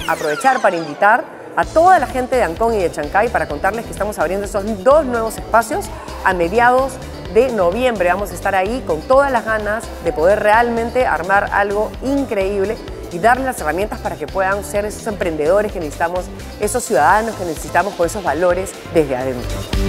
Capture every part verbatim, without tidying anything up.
aprovechar para invitar a toda la gente de Ancón y de Chancay para contarles que estamos abriendo estos dos nuevos espacios a mediados de noviembre. Vamos a estar ahí con todas las ganas de poder realmente armar algo increíble y darles las herramientas para que puedan ser esos emprendedores que necesitamos, esos ciudadanos que necesitamos con esos valores desde adentro.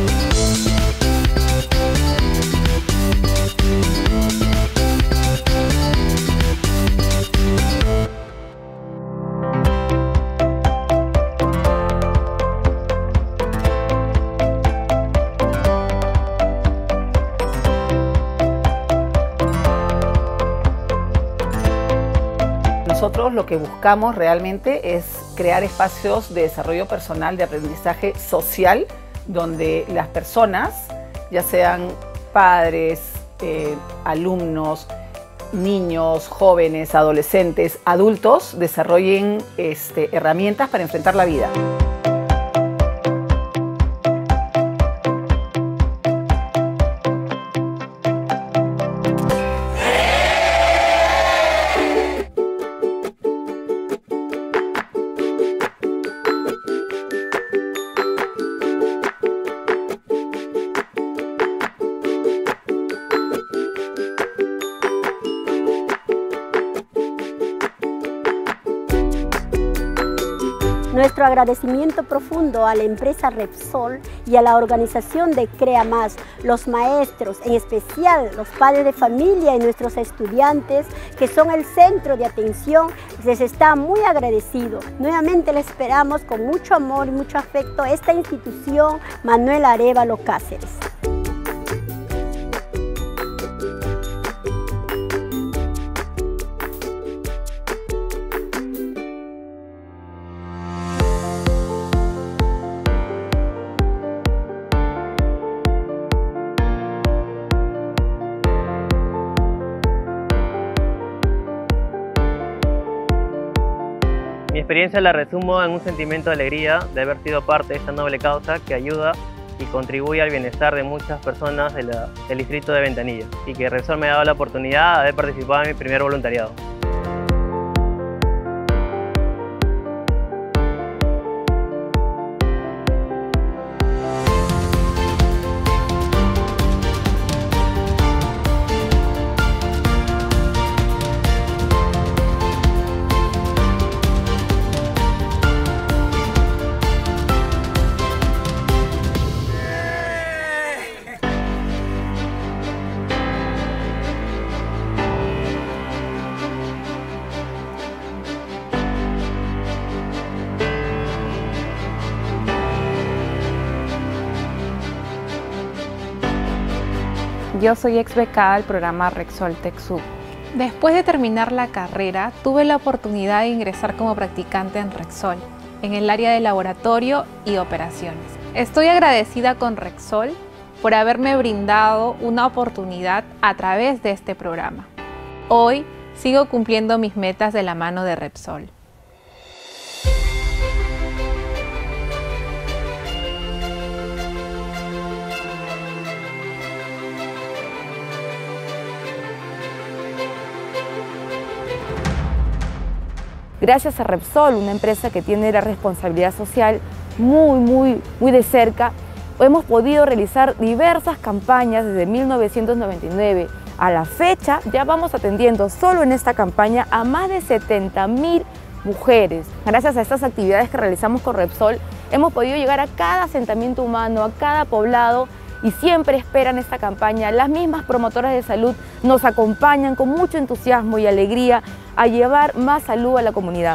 Nosotros lo que buscamos realmente es crear espacios de desarrollo personal, de aprendizaje social, donde las personas, ya sean padres, eh, alumnos, niños, jóvenes, adolescentes, adultos, desarrollen este, herramientas para enfrentar la vida. Nuestro agradecimiento profundo a la empresa Repsol y a la organización de Crea Más, los maestros, en especial los padres de familia y nuestros estudiantes, que son el centro de atención, les está muy agradecido. Nuevamente les esperamos con mucho amor y mucho afecto a esta institución Manuel Arévalo Cáceres. Mi experiencia la resumo en un sentimiento de alegría de haber sido parte de esta noble causa que ayuda y contribuye al bienestar de muchas personas de la, del distrito de Ventanilla, y que Repsol me ha dado la oportunidad de haber participado en mi primer voluntariado. Yo soy ex becada del programa Repsol TechSoup. Después de terminar la carrera, tuve la oportunidad de ingresar como practicante en Repsol, en el área de laboratorio y operaciones. Estoy agradecida con Repsol por haberme brindado una oportunidad a través de este programa. Hoy sigo cumpliendo mis metas de la mano de Repsol. Gracias a Repsol, una empresa que tiene la responsabilidad social muy, muy, muy de cerca, hemos podido realizar diversas campañas desde mil novecientos noventa y nueve. A la fecha ya vamos atendiendo solo en esta campaña a más de setenta mil mujeres. Gracias a estas actividades que realizamos con Repsol, hemos podido llegar a cada asentamiento humano, a cada poblado, y siempre esperan esta campaña. Las mismas promotoras de salud nos acompañan con mucho entusiasmo y alegría a llevar más salud a la comunidad.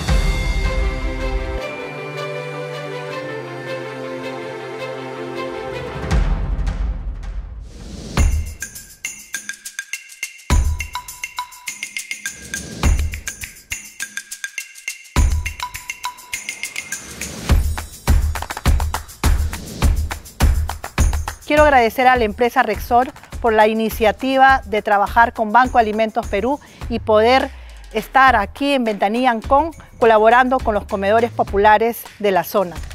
Quiero agradecer a la empresa Repsol por la iniciativa de trabajar con Banco Alimentos Perú y poder estar aquí en Ventanilla Ancón colaborando con los comedores populares de la zona.